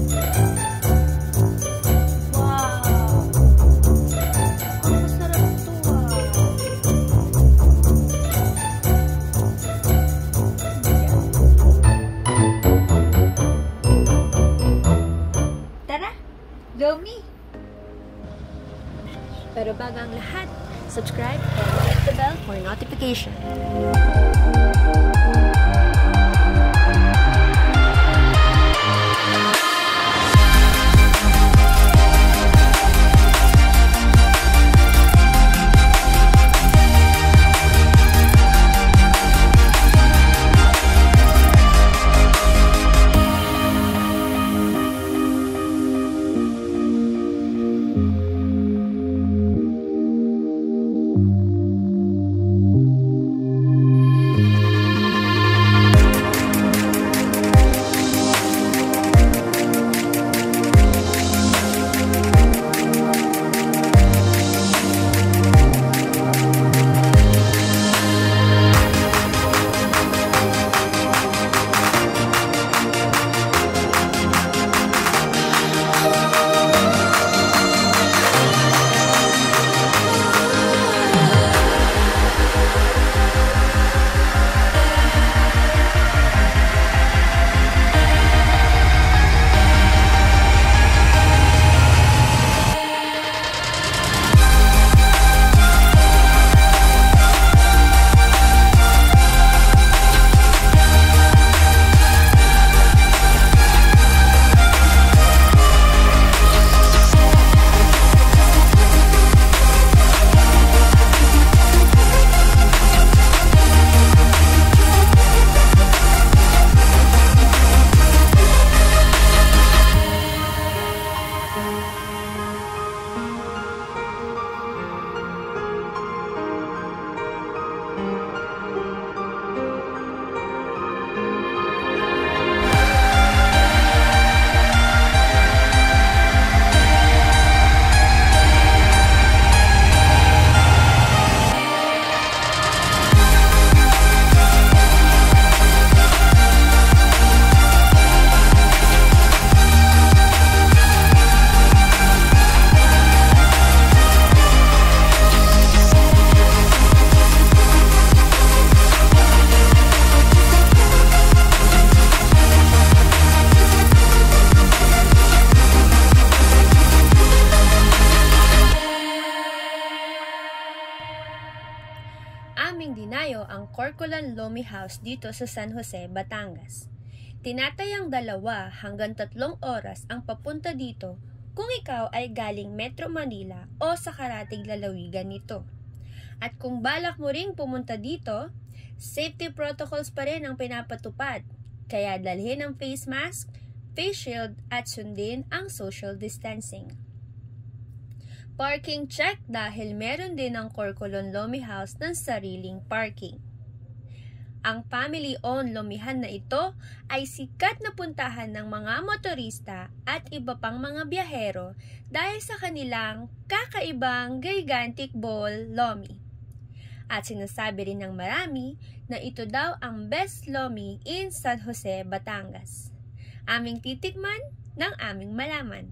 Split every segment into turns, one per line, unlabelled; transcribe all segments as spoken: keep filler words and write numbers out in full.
Lomi!
Pero bago ang lahat, subscribe and click the bell for notification. Aming dinayo ang Corcolan Lomi House dito sa San Jose, Batangas. Tinatayang dalawa hanggang tatlong oras ang papunta dito kung ikaw ay galing Metro Manila o sa karatig lalawigan nito. At kung balak mo ring pumunta dito, safety protocols pa rin ang pinapatupad, kaya dalhin ang face mask, face shield at sundin ang social distancing. Parking check dahil meron din ang Corcolan Lomi House ng sariling parking. Ang family-owned lomihan na ito ay sikat na puntahan ng mga motorista at iba pang mga biyahero dahil sa kanilang kakaibang gigantic ball lomi. At sinasabi rin ng marami na ito daw ang best lomi in San Jose, Batangas. Aming titikman ng aming malaman.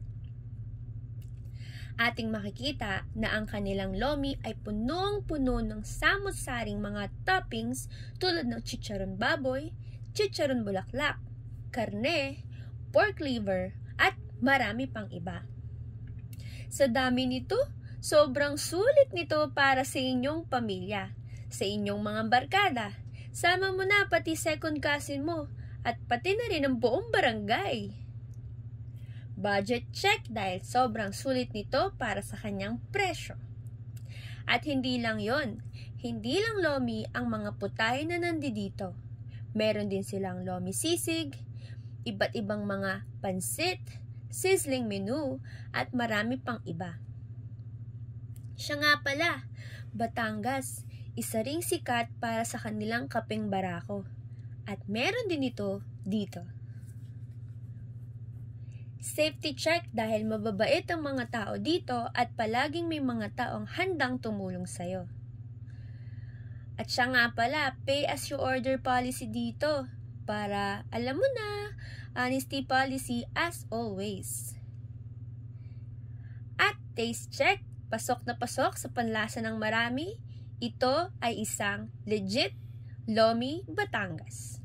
Ating makikita na ang kanilang lomi ay punong-puno ng samot-saring mga toppings tulad ng chicharon baboy, chicharon bulaklak, karne, pork liver, at marami pang iba. Sa dami nito, sobrang sulit nito para sa inyong pamilya, sa inyong mga barkada. Sama mo na pati second cousin mo at pati na rin ang buong barangay. Budget check dahil sobrang sulit nito para sa kanyang presyo. At hindi lang yon, hindi lang lomi ang mga putahe na nandito. Meron din silang lomi sisig, iba't ibang mga pansit, sizzling menu, at marami pang iba. Siya nga pala, Batangas, isa ring sikat para sa kanilang kapeng barako. At meron din ito dito. Safety check dahil mababait ang mga tao dito at palaging may mga taong handang tumulong sa'yo. At siya nga pala, pay as you order policy dito. para, alam mo na, honesty policy as always. At taste check, pasok na pasok sa panlasa ng marami, ito ay isang legit Lomi Batangas.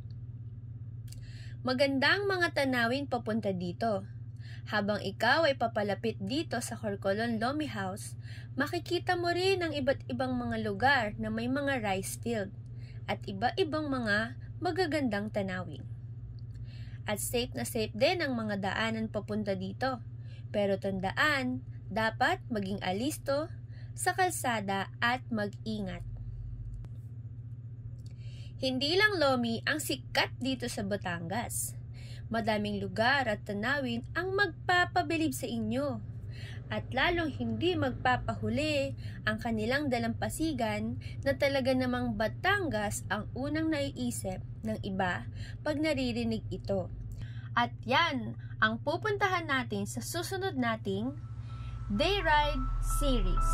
Magandang mga tanawin papunta dito. Habang ikaw ay papalapit dito sa Corcolon Lomi House, makikita mo rin ang iba't ibang mga lugar na may mga rice field at iba-ibang mga magagandang tanawin. At safe na safe din ang mga daanan papunta dito. Pero tandaan, dapat maging alisto sa kalsada at mag-ingat. Hindi lang Lomi ang sikat dito sa Batangas. Madaming lugar at tanawin ang magpapabilib sa inyo. At lalong hindi magpapahuli ang kanilang dalampasigan na talaga namang Batangas ang unang naiisip ng iba pag naririnig ito. At yan ang pupuntahan natin sa susunod nating Day Ride Series.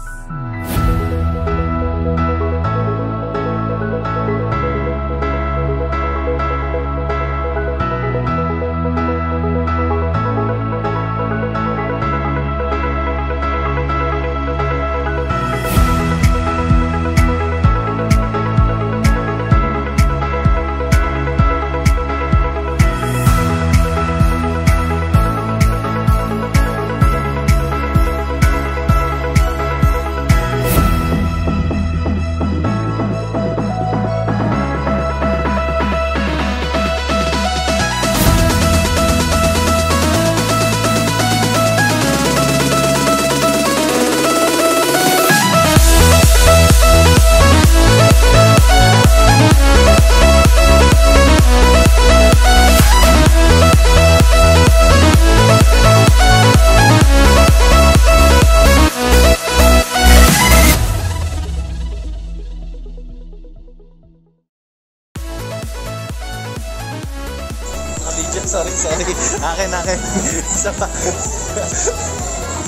Sorry, sorry. Akin, akin. Isa pa.